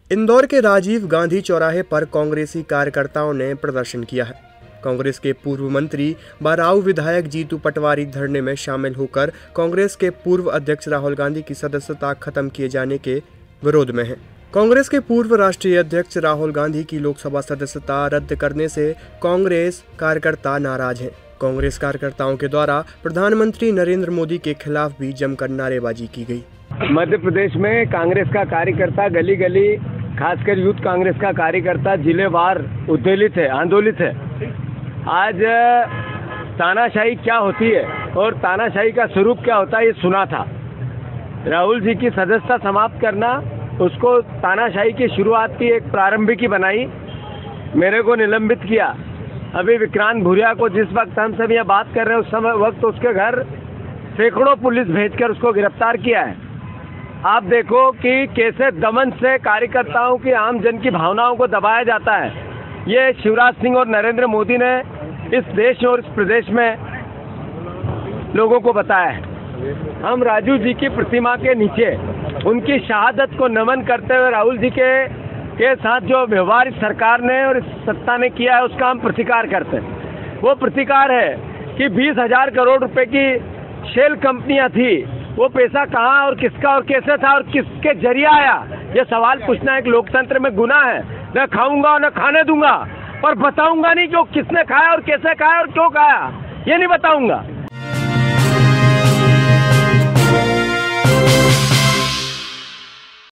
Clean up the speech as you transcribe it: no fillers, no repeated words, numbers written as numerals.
इंदौर के राजीव गांधी चौराहे पर कांग्रेसी कार्यकर्ताओं ने प्रदर्शन किया है। कांग्रेस के पूर्व मंत्री बाराऊ विधायक जीतू पटवारी धरने में शामिल होकर कांग्रेस के पूर्व अध्यक्ष राहुल गांधी की सदस्यता खत्म किए जाने के विरोध में हैं। कांग्रेस के पूर्व राष्ट्रीय अध्यक्ष राहुल गांधी की लोकसभा सदस्यता रद्द करने से कांग्रेस कार्यकर्ता नाराज हैं। कांग्रेस कार्यकर्ताओं के द्वारा प्रधानमंत्री नरेंद्र मोदी के खिलाफ भी जमकर नारेबाजी की गई। मध्य प्रदेश में कांग्रेस का कार्यकर्ता गली गली, खासकर यूथ कांग्रेस का कार्यकर्ता जिलेवार उद्वेलित है, आंदोलित है। आज तानाशाही क्या होती है और तानाशाही का स्वरूप क्या होता है ये सुना था। राहुल जी की सदस्यता समाप्त करना, उसको तानाशाही की शुरुआत की एक प्रारंभिक बनाई, मेरे को निलंबित किया। अभी विक्रांत भूरिया को जिस वक्त हम सब यह बात कर रहे हैं उस समय वक्त उसके घर सैकड़ों पुलिस भेजकर उसको गिरफ्तार किया है। आप देखो कि कैसे दमन से कार्यकर्ताओं की, आम जन की भावनाओं को दबाया जाता है। ये शिवराज सिंह और नरेंद्र मोदी ने इस देश और इस प्रदेश में लोगों को बताया है। हम राजू जी की प्रतिमा के नीचे उनकी शहादत को नमन करते हुए राहुल जी के साथ जो व्यवहार इस सरकार ने और इस सत्ता ने किया है उसका हम प्रतिकार करते हैं। वो प्रतिकार है कि 20,000 करोड़ रुपए की शेल कंपनियां थी, वो पैसा कहाँ और किसका और कैसे था और किसके जरिए आया, ये सवाल पूछना एक लोकतंत्र में गुनाह है। न खाऊंगा न खाने दूंगा, पर बताऊंगा नहीं कि वो किसने खाया और कैसे खाया और क्यों खाया, ये नहीं बताऊंगा।